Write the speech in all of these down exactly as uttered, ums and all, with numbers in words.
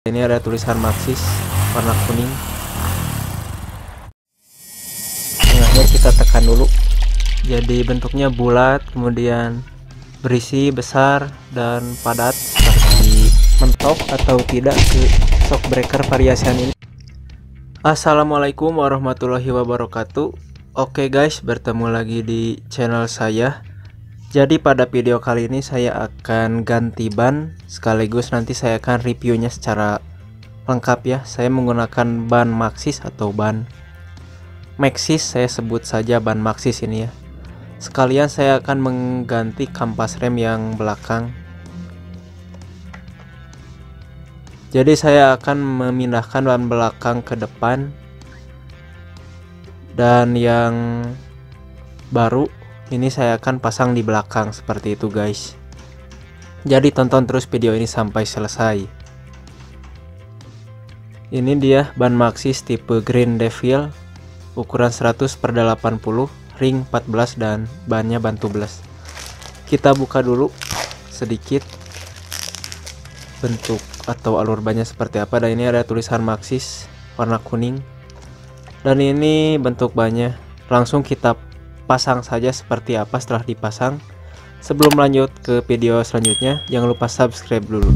Ini ada tulisan Maxxis warna kuning. Tengahnya kita tekan dulu, jadi bentuknya bulat, kemudian berisi besar dan padat seperti mentok atau tidak ke shockbreaker variasian ini. Assalamualaikum warahmatullahi wabarakatuh. Oke guys, bertemu lagi di channel saya. Jadi pada video kali ini saya akan ganti ban, sekaligus nanti saya akan reviewnya secara lengkap ya. Saya menggunakan ban Maxxis atau ban Maxxis, saya sebut saja ban Maxxis ini ya. Sekalian saya akan mengganti kampas rem yang belakang. Jadi saya akan memindahkan ban belakang ke depan, dan yang baru ini saya akan pasang di belakang seperti itu guys. Jadi tonton terus video ini sampai selesai. Ini dia ban Maxxis tipe Green Devil, ukuran seratus per delapan puluh, ring empat belas dan bannya ban tubeless. Kita buka dulu sedikit bentuk atau alur bannya seperti apa. Dan ini ada tulisan Maxxis warna kuning, dan ini bentuk bannya. Langsung kita pasang saja seperti apa setelah dipasang. Sebelum lanjut ke video selanjutnya, jangan lupa subscribe dulu.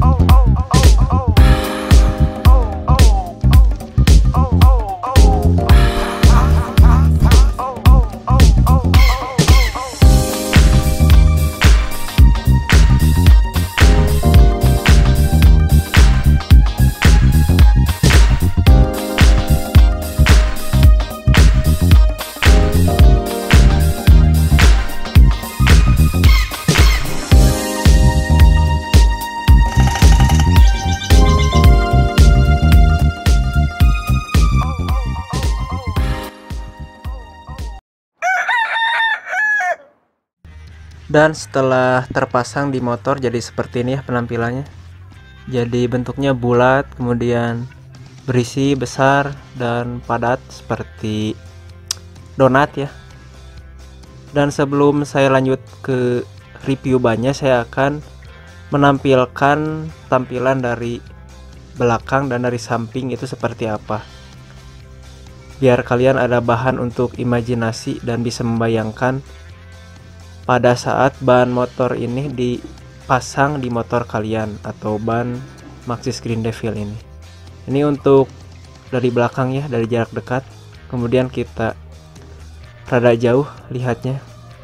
Dan setelah terpasang di motor, jadi seperti ini ya penampilannya. Jadi bentuknya bulat, kemudian berisi besar dan padat seperti donat ya. Dan sebelum saya lanjut ke review bannya, saya akan menampilkan tampilan dari belakang dan dari samping itu seperti apa, biar kalian ada bahan untuk imajinasi dan bisa membayangkan pada saat ban motor ini dipasang di motor kalian atau ban Maxxis Green Devil ini. Ini untuk dari belakang ya, dari jarak dekat. Kemudian kita rada jauh lihatnya.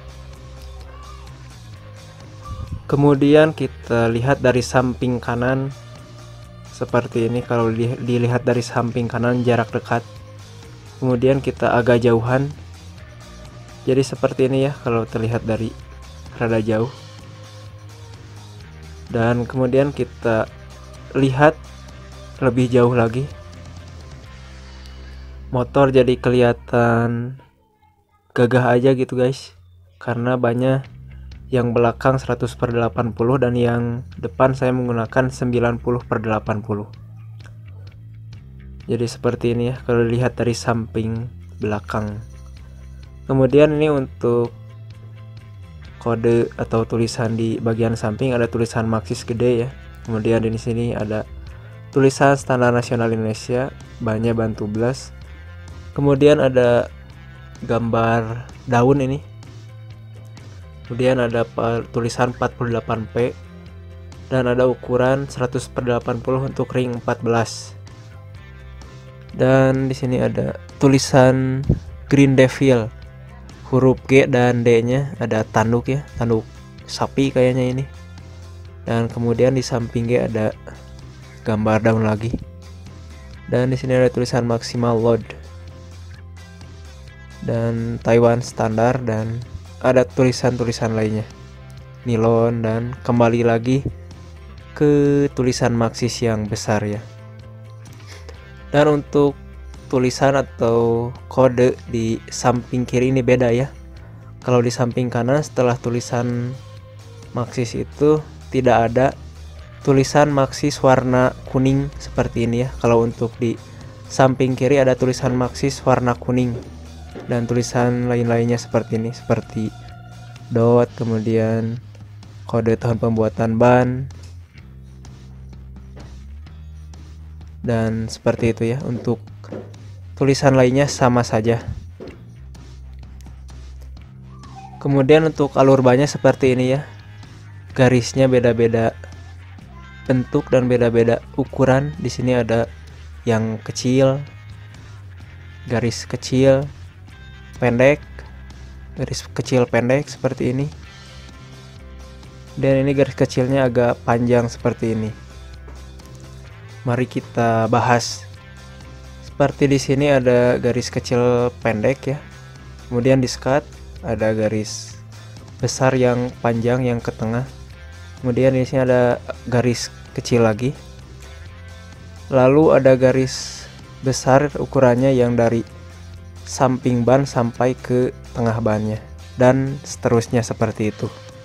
Kemudian kita lihat dari samping kanan seperti ini. Kalau dilihat dari samping kanan jarak dekat, kemudian kita agak jauhan. Jadi seperti ini ya kalau terlihat dari rada jauh. Dan kemudian kita lihat lebih jauh lagi. Motor jadi kelihatan gagah aja gitu guys, karena banyak yang belakang seratus per delapan puluh dan yang depan saya menggunakan sembilan puluh per delapan puluh. Jadi seperti ini ya kalau dilihat dari samping belakang. Kemudian ini untuk kode atau tulisan di bagian samping, ada tulisan Maxxis gede ya. Kemudian di sini ada tulisan standar nasional Indonesia, bannya ban tubeless. Kemudian ada gambar daun ini. Kemudian ada tulisan empat puluh delapan P dan ada ukuran seratus per delapan puluh untuk ring empat belas. Dan di sini ada tulisan Green Devil, huruf G dan D nya ada tanduk ya, tanduk sapi kayaknya ini. Dan kemudian di samping G ada gambar daun lagi. Dan di sini ada tulisan maximal load dan Taiwan standar, dan ada tulisan-tulisan lainnya, nilon, dan kembali lagi ke tulisan Maxxis yang besar ya. Dan untuk tulisan atau kode di samping kiri ini beda ya. Kalau di samping kanan setelah tulisan Maxxis itu tidak ada tulisan Maxxis warna kuning seperti ini ya. Kalau untuk di samping kiri ada tulisan Maxxis warna kuning dan tulisan lain-lainnya seperti ini, seperti dot, kemudian kode tahun pembuatan ban, Dan seperti itu ya. Untuk tulisan lainnya sama saja. Kemudian untuk alur bannya seperti ini ya. Garisnya beda-beda bentuk dan beda-beda ukuran. Di sini ada yang kecil, garis kecil, pendek, garis kecil pendek seperti ini. Dan ini garis kecilnya agak panjang seperti ini. Mari kita bahas. Seperti di sini ada garis kecil pendek ya. Kemudian di skat ada garis besar yang panjang yang ke tengah. Kemudian di sini ada garis kecil lagi. Lalu ada garis besar ukurannya yang dari samping ban sampai ke tengah bannya, dan seterusnya seperti itu.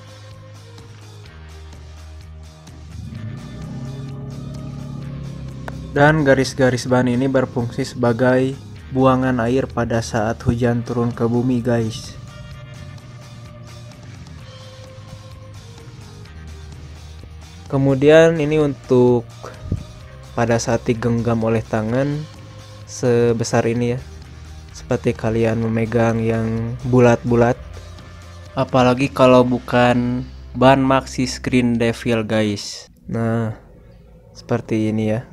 Dan garis-garis ban ini berfungsi sebagai buangan air pada saat hujan turun ke bumi, guys. Kemudian ini untuk pada saat digenggam oleh tangan sebesar ini ya. Seperti kalian memegang yang bulat-bulat. Apalagi kalau bukan ban Maxi Screen Devil, guys. Nah, seperti ini ya.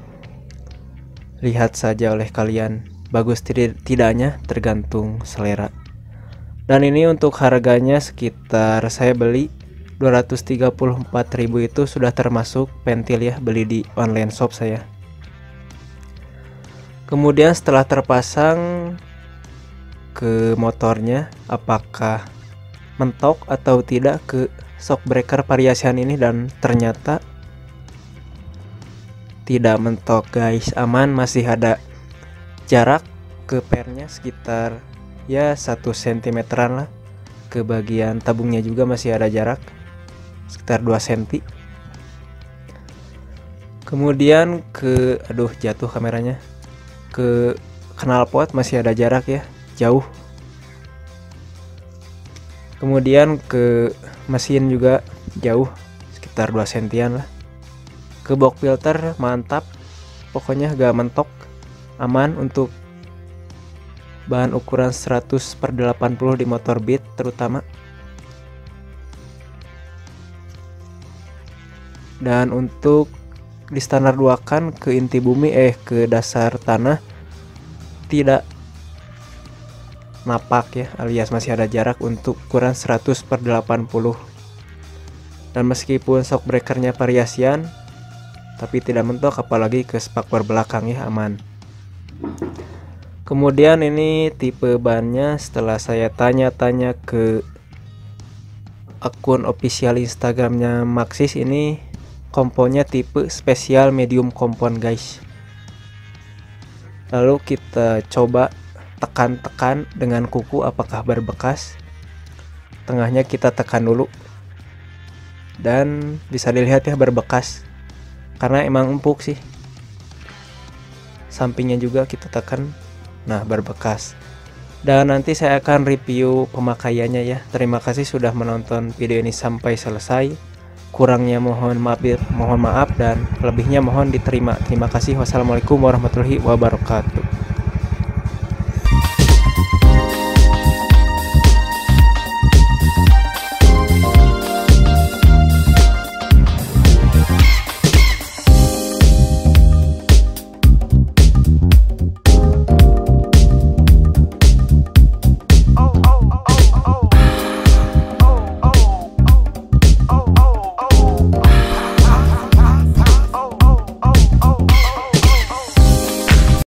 Lihat saja oleh kalian. Bagus tidaknya tergantung selera. Dan ini untuk harganya sekitar saya beli dua ratus tiga puluh empat ribu, itu sudah termasuk pentil ya, beli di online shop saya. Kemudian setelah terpasang ke motornya, apakah mentok atau tidak ke shock breaker variasian ini, dan ternyata tidak mentok, guys. Aman, masih ada jarak ke pernya sekitar ya satu sentimeteran lah. Ke bagian tabungnya juga masih ada jarak sekitar dua sentimeter. Kemudian ke aduh jatuh kameranya, ke knalpot masih ada jarak ya, jauh. Kemudian ke mesin juga jauh sekitar dua sentimeter lah. Ke box filter mantap, pokoknya gak mentok, aman untuk bahan ukuran seratus per delapan puluh di motor Beat terutama. Dan untuk di standar dua kan ke inti bumi eh ke dasar tanah tidak napak ya, alias masih ada jarak untuk ukuran seratus per delapan puluh. Dan meskipun shock breakernya variasian, tapi tidak mentok, apalagi ke spakbor belakang ya, aman. Kemudian ini tipe bannya, setelah saya tanya-tanya ke akun official Instagramnya Maxxis, ini komponnya tipe spesial medium kompon, guys. Lalu kita coba tekan-tekan dengan kuku apakah berbekas. Tengahnya kita tekan dulu, dan bisa dilihat ya berbekas karena emang empuk sih. Sampingnya juga kita tekan, nah berbekas. Dan nanti saya akan review pemakaiannya ya. Terima kasih sudah menonton video ini sampai selesai. Kurangnya mohon maaf, mohon maaf dan lebihnya mohon diterima. Terima kasih. Wassalamualaikum warahmatullahi wabarakatuh.